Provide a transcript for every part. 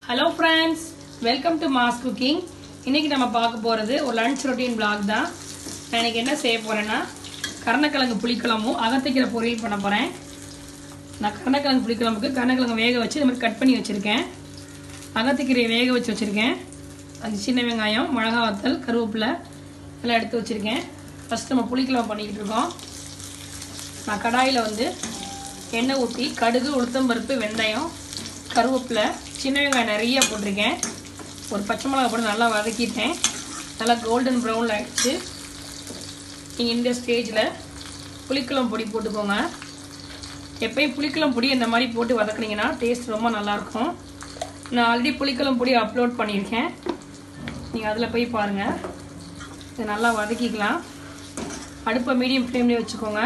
Hello friends, welcome to Mass Cooking. இன்னைக்கு நம்ம பார்க்க போறது ஒரு லஞ்ச் ரொட்டீன் vlog தான். நான் இன்னைக்கு என்ன செய்ய போறேன்னா கருணக்கிழங்கு புளிக்குழம்பும் அகத்திக்கீரை பொரியல் பண்ண போறேன். நான் கருணக்கிழங்கு புளிக்குழம்புக்கு கருணக்கிழங்கு வேக வச்சு இந்த மாதிரி கட் பண்ணி வச்சிருக்கேன். அகத்திக்கீரை வேக வச்சு வச்சிருக்கேன். அது சின்ன வெங்காயம், மிளகாய் வத்தல், கருவேப்பிலை எல்லாம் எடுத்து வச்சிருக்கேன். ஃபர்ஸ்ட் நம்ம புளிக்குழம்பு பண்ணிக்கிட்டு இருக்கோம். நான் கடாயில வந்து எண்ணெய் ஊற்றி கடுகு, உளுத்தம்பருப்பு, வெந்தயம், கருவேப்பிலை, சின்ன வெங்காயம் நிறைய போட்டிருக்கேன். ஒரு பச்சை மிளகாய் போட்டு நல்லா வதக்கிட்டேன். நல்லா கோல்டன் ப்ரௌனில் ஆகிடுச்சு. நீங்கள் இந்த ஸ்டேஜில் புளிக்குழம்பு பொடி போட்டுக்கோங்க. எப்பயும் புளிக்குழம்பு பொடி இந்த மாதிரி போட்டு வதக்குனீங்கன்னா டேஸ்ட் ரொம்ப நல்லாயிருக்கும். நான் ஆல்ரெடி புளிக்குழம்பு பொடி அப்லோட் பண்ணியிருக்கேன். நீங்கள் அதில் போய் பாருங்கள். இதை நல்லா வதக்கிக்கலாம். அடுப்பை மீடியம் ஃப்ளேம்லேயே வச்சுக்கோங்க.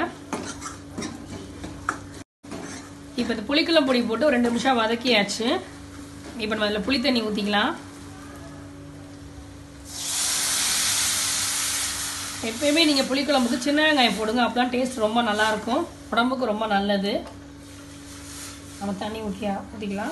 இப்போ இந்த புளிக்குழம்பு பொடி போட்டு ஒரு 2 நிமிஷம் வதக்கியாச்சு. இப்போ நம்ம அதில் புளி தண்ணி ஊற்றிக்கலாம். எப்பயுமே நீங்கள் புளிக்குழம்புக்கு சின்ன வெங்காயம் போடுங்க. அப்போ தான் டேஸ்ட் ரொம்ப நல்லாயிருக்கும், உடம்புக்கு ரொம்ப நல்லது. நம்ம தண்ணி ஊற்றிக்கலாம்.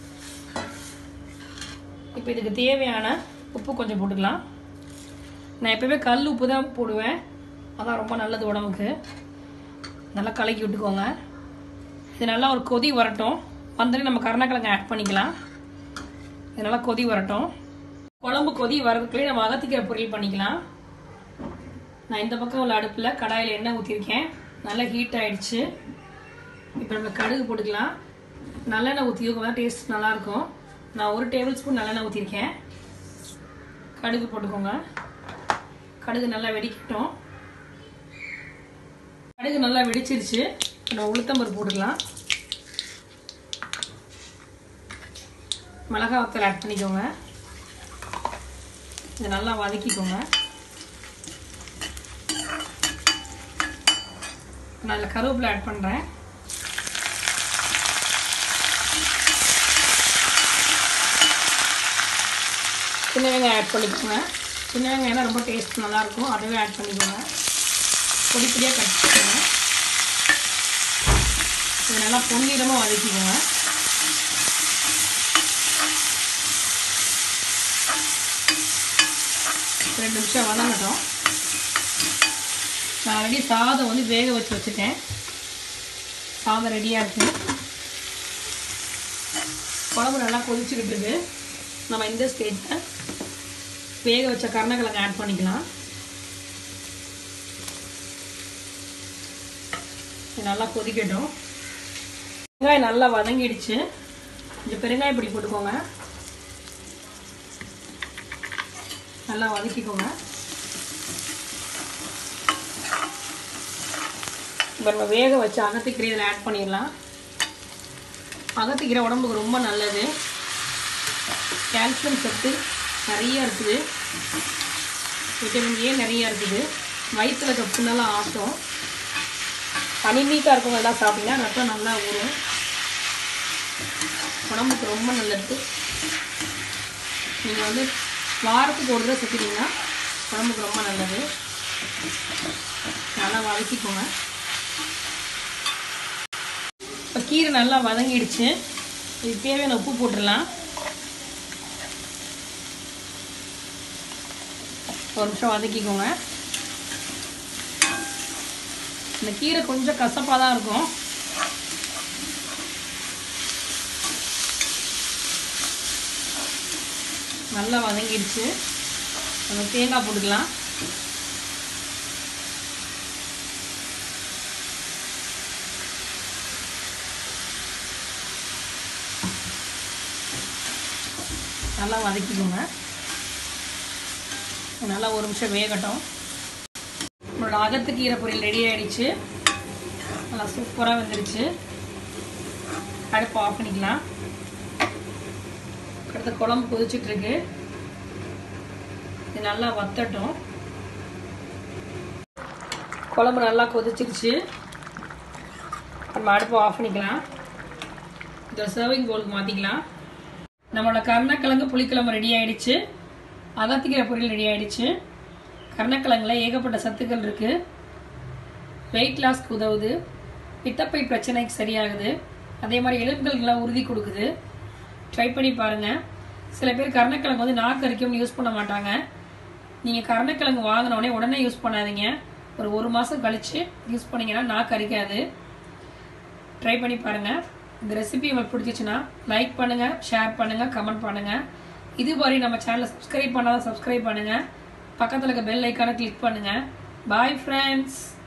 இப்போ இதுக்கு தேவையான உப்பு கொஞ்சம் போட்டுக்கலாம். நான் எப்பயுமே கல் உப்பு தான் போடுவேன், அதான் ரொம்ப நல்லது உடம்புக்கு. நல்லா கலக்கி விட்டுக்கோங்க. இது நல்லா ஒரு கொதி வரட்டும். வந்தோடனே நம்ம கருணக்கிழங்கு ஆட் பண்ணிக்கலாம். இது நல்லா கொதி வரட்டும். குழம்பு கொதி வரதுக்குள்ளே நம்ம அகத்திக்கீரை பொரியல் பண்ணிக்கலாம். நான் இந்த பக்கம் உள்ள அடுப்பில் கடாயில் எண்ணெய் ஊற்றிருக்கேன். நல்லா ஹீட் ஆகிடுச்சு. இப்போ நம்ம கடுகு போட்டுக்கலாம். நல்லெண்ணெய் ஊற்றிக்கோங்க, டேஸ்ட் நல்லாயிருக்கும். நான் 1 டேபிள் ஸ்பூன் நல்லெண்ணெய் ஊற்றிருக்கேன். கடுகு போட்டுக்கோங்க. கடுகு நல்லா வெடிக்கட்டும். கடுகு நல்லா வெடிச்சிருச்சு. நம்ம உளுத்தம்பருப்பு போட்டுக்கலாம். மிளகாய் வத்தல் ஆட் பண்ணிக்கோங்க. இதை நல்லா வதக்கிக்கோங்க. நான் அதில் கருவேப்பிலை ஆட் பண்ணுறேன். சின்ன வெங்காயம் ஆட் பண்ணிக்கோங்க. சின்ன வெங்காயம்னா ரொம்ப டேஸ்ட் நல்லாயிருக்கும், அதுவே ஆட் பண்ணிக்கோங்க. பொடி பொடியாக கட் பண்ணிக்கோங்க. இது நல்லா பொன்னிறமாக வதக்கிக்கோங்க. ரெண்டு நிமிஷம் வதங்கட்டும். நான் ஆல்ரெடி சாதம் வந்து வேக வச்சு வச்சுட்டேன். சாதம் ரெடியாக இருக்கு. குழம்பு நல்லா கொதிச்சுக்கிட்டு இருக்கு. நம்ம இந்த ஸ்டேஜில் வேக வச்ச கருணக்கிழங்கு ஆட் பண்ணிக்கலாம். நல்லா கொதிக்கட்டும். வெங்காயம் நல்லா வதங்கிடுச்சு. கொஞ்சம் பெருங்காயம் பொடி போட்டுக்கோங்க. நல்லா வதக்கிக்கோங்க. இப்போ நம்ம வேக வச்ச அகத்திக்கீரை இதில் ஆட் பண்ணிடலாம். அகத்திக்கீரை உடம்புக்கு ரொம்ப நல்லது. கால்சியம் சத்து நிறைய இருக்குது. விட்டமின் ஏ நிறைய இருக்குது. வயிற்றுல இருக்க புண்ணெல்லாம் ஆட்டும். அனிமீக்காக இருக்கவங்க எல்லாம் சாப்பிட்டீங்கன்னா ரத்தம் நல்லா ஊறும். உடம்புக்கு ரொம்ப நல்லது. நீங்கள் வந்து வாரத்துக்கு ஒரு தடவை சேர்த்துட்டீங்கன்னா உடம்புக்கு ரொம்ப நல்லது. நல்லா வதக்கிக்கோங்க. இப்போ கீரை நல்லா வதங்கிடுச்சு. இது தேவையான உப்பு போட்டுடலாம். ஒரு நிமிஷம் வதக்கிக்கோங்க. இந்த கீரை கொஞ்சம் கசப்பாக தான் இருக்கும். நல்லா வதங்கிடுச்சு. நம்ம தேங்காய் போட்டுக்கலாம். நல்லா வதக்கிக்கோங்க. நல்லா ஒரு நிமிஷம் வேகட்டும். நம்மளோட அகத்திக்கீரை பொரியல் ரெடி ஆகிடுச்சு. நல்லா சூப்பராக வந்துடுச்சு. அடுப்பு ஆஃப் பண்ணிக்கலாம். அடுத்த குழம்பு கொதிச்சுட்ருக்கு. இது நல்லா வத்தட்டும். குழம்பு நல்லா கொதிச்சிருச்சு. நம்ம அடுப்பு ஆஃப் பண்ணிக்கலாம். இதை சர்விங் பவுலுக்கு மாற்றிக்கலாம். நம்மளோட கருணக்கிழங்கு புளிக்குழம்பு ரெடி ஆகிடுச்சு. அகத்திக்கீரை பொரியல் ரெடி ஆகிடுச்சு. கருணக்கிழங்குல ஏகப்பட்ட சத்துக்கள் இருக்குது. வெயிட் லாஸ்க்கு உதவுது. பித்தப்பை பிரச்சனைக்கு சரியாகுது. அதே மாதிரி எலும்புகளுக்கெல்லாம் உறுதி கொடுக்குது. ட்ரை பண்ணி பாருங்கள். சில பேர் கருணக்கிழங்கு வந்து நாக்கு அரிக்கும்னு யூஸ் பண்ண மாட்டாங்க. நீங்கள் கருணக்கிழங்கு வாங்கினோடனே உடனே யூஸ் பண்ணாதீங்க. ஒரு மாதம் கழித்து யூஸ் பண்ணிங்கன்னா நாக்கு அரிக்காது. ட்ரை பண்ணி பாருங்கள். இந்த ரெசிபி உங்களுக்கு பிடிச்சிச்சுன்னா லைக் பண்ணுங்கள், ஷேர் பண்ணுங்கள், கமெண்ட் பண்ணுங்கள். இதுவரை நம்ம சேனலை சப்ஸ்கிரைப் பண்ணாதான் சப்ஸ்கிரைப் பண்ணுங்கள். பக்கத்தில் இருக்க பெல் ஐக்கானை கிளிக் பண்ணுங்கள். Bye friends.